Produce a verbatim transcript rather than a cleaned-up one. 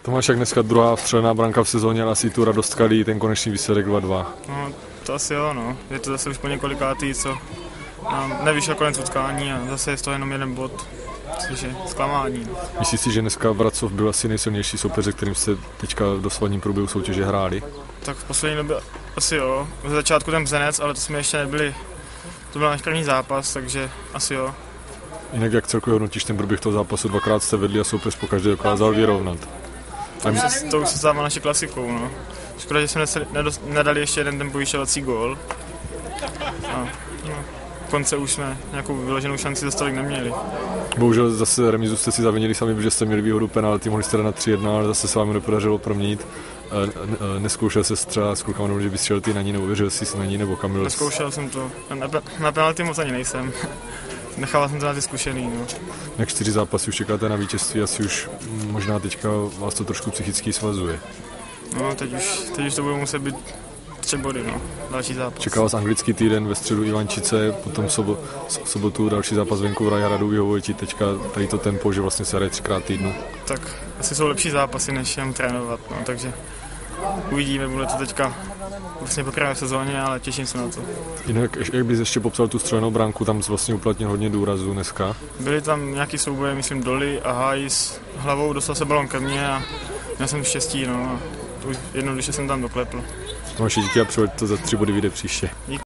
Tomáš, jak dneska druhá vstřelená branka v sezóně, ale asi tu radost kalí, ten konečný výsledek dva dva. No, to asi jo, no. Je to zase už po několikátý, co nám nevyšel konec utkání a zase je to jenom jeden bod, což je zklamání. No. Myslíš si, že dneska Bracov byl asi nejsilnější soupeř, kterým jste teďka v dosavadním průběhu soutěže hráli? Tak v poslední době asi jo. V začátku ten Bzenec, ale to jsme ještě nebyli, to byl náš první zápas, takže asi jo. Jinak jak celkově hodnotíš ten průběh toho zápasu, dvakrát jste vedli a soupeř pokaždé dokázal vyrovnat. To už se, to už se stává naší klasikou, no. Škoda, že jsme nedali ještě jeden ten povyšovací gól. A, no, v konce už jsme nějakou vyloženou šanci za stolik neměli. Bohužel zase remízu jste si zavinili sami, protože jste měli výhodu penalty, mohli jste dát na tři jedna, ale zase se vám nepodařilo proměnit. Neskoušel se třeba s klukama, že by střelil ty na ní, nebo věřil jsi na ní, nebo Kamil? Neskoušel jsem to. Na, na penalty moc ani nejsem. Nechával jsem to na ty zkušený. No. Na čtyři zápasy už čekáte na vítězství, asi už možná teďka vás to trošku psychicky svazuje. No, teď už, teď už to bude muset být tři body, no, další zápas. Čeká vás anglický týden ve středu Ivančice, potom sobo, sobotu další zápas venku v Rajhradu, vyhovuje ti teďka tady to tempo, že vlastně se hraje třikrát týdnu? Tak asi jsou lepší zápasy, než jen trénovat, no, takže uvidíme, bude to teďka vlastně pokračovat v sezóně, ale těším se na to. Jinak, jak bys ještě popsal tu střelenou branku, tam jsi vlastně uplatnil hodně důrazů dneska? Byly tam nějaký souboje, myslím, Doly a Hajs hlavou, dostal se balon ke mně a měl jsem štěstí, no, a jednoduše jsem tam doklepl. Tomáši, díky a přeju, to za tři body vyjde příště. Díky.